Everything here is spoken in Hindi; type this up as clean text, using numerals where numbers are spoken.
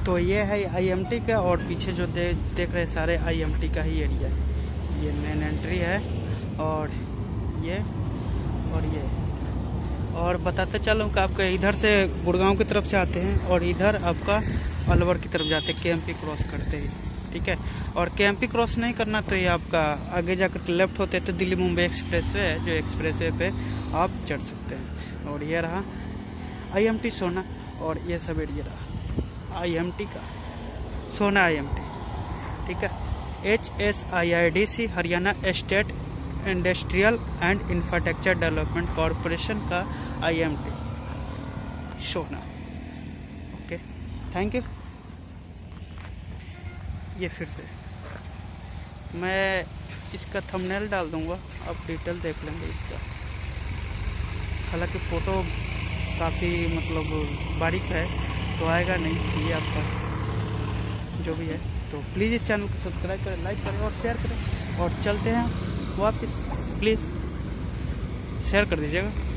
तो ये है आईएमटी का, और पीछे जो देख रहे सारे आईएमटी का ही एरिया है। ये मेन एंट्री है, और ये और बताते चलूँ कि आपका इधर से गुड़गांव की तरफ से आते हैं और इधर आपका अलवर की तरफ जाते हैं केएमपी क्रॉस करते ही, ठीक है। और केएमपी क्रॉस नहीं करना तो ये आपका आगे जाकर लेफ्ट होते तो दिल्ली मुंबई एक्सप्रेसवे है, जो एक्सप्रेसवे पे आप चढ़ सकते हैं। और ये रहा आईएमटी सोना, और ये सब एरिया रहा आईएमटी का सोना आईएमटी, ठीक है। HSIIDC Haryana state industrial and infrastructure development corporation का IMT Sohna. Okay, thank you. ये फिर से मैं इसका थंबनेल डाल दूंगा, आप डिटेल देख लेंगे इसका। हालांकि फ़ोटो काफ़ी मतलब बारीक है तो आएगा नहीं, ये आपका जो भी है। तो प्लीज़ इस चैनल को सब्सक्राइब करें, लाइक करें और शेयर करें। और चलते हैं वापस, प्लीज़ शेयर कर दीजिएगा।